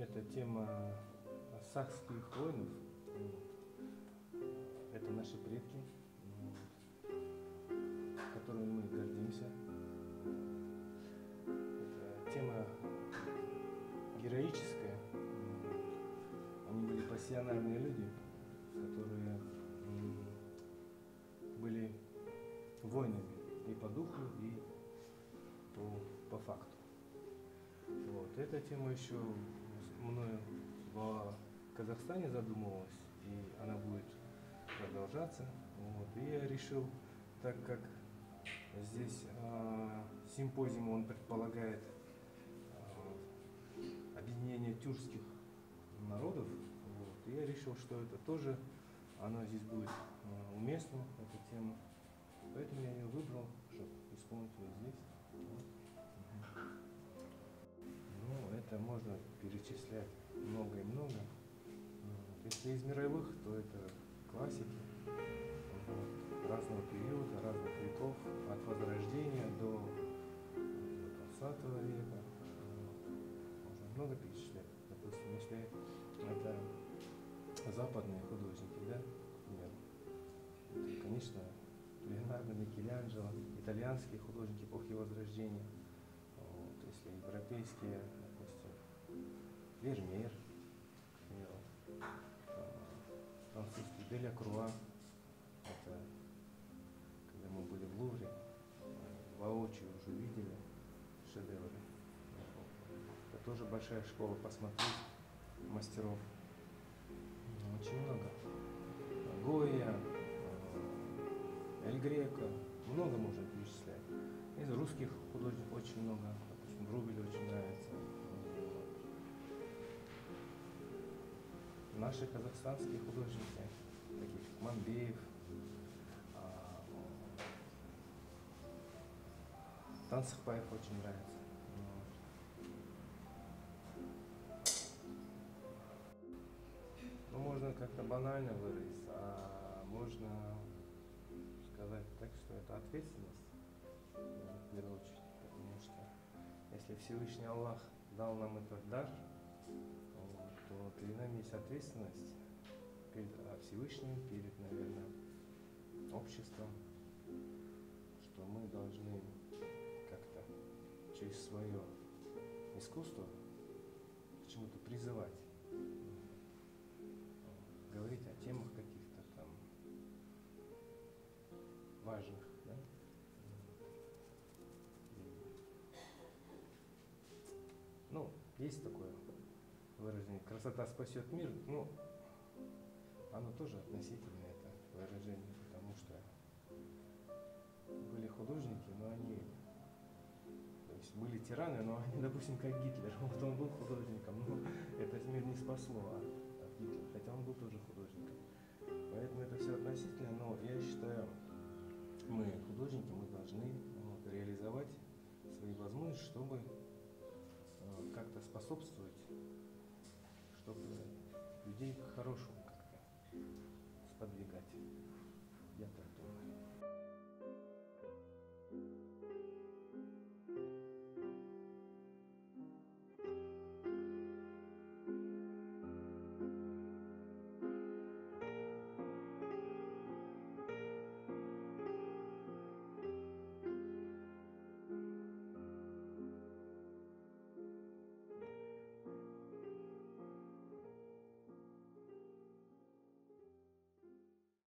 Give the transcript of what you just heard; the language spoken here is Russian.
Это тема сакских воинов. Это наши предки, которыми мы гордимся. Это тема героическая. Они были пассионарные люди, которые были воинами и по духу, и по факту. Вот. Эта тема еще мною в Казахстане задумывалась, и она будет продолжаться. Вот. И я решил, так как здесь симпозиум он предполагает объединение тюркских народов, вот, я решил, что это тоже, она здесь будет уместна, эта тема. Поэтому я ее выбрал, чтобы исполнить ее здесь. Ну, это можно перечислять много и много. Если из мировых, то это классики разного периода, разных веков, от Возрождения до 20 века. Можно много перечислять. Допустим, если это западные художники, да, например, то, конечно, Леонардо, Микеланджело, итальянские художники эпохи Возрождения, вот, если европейские, допустим, Вермеер, к примеру, французский Делакруа, это когда мы были в Лувре, воочию уже видели шедевры. Это тоже большая школа посмотреть мастеров. Очень много. Гойя, Эль Греко, много можно перечислять. Из русских художников очень много, допустим, Врубель очень нравится. Наши казахстанские художники, такие как Мамбеев, Тансықбаев очень нравится. Ну, можно как-то банально выразиться, а можно сказать так, что это ответственность, в первую очередь, потому что если Всевышний Аллах дал нам этот дар, то перед нами есть ответственность перед Всевышним, перед, наверное, обществом, что мы должны как-то через свое искусство к чему-то призывать, говорить о темах каких-то там важных, да? Ну, есть такое выражение «красота спасет мир», ну, оно тоже относительное, это выражение, потому что были художники, но они, то есть были тираны, но они, допустим, как Гитлер, вот он был художником, но этот мир не спасло от Гитлера, хотя он был тоже художником. Поэтому это все относительно, но я считаю, мы, художники, мы должны реализовать свои возможности, чтобы как-то способствовать, чтобы людей к хорошему как-то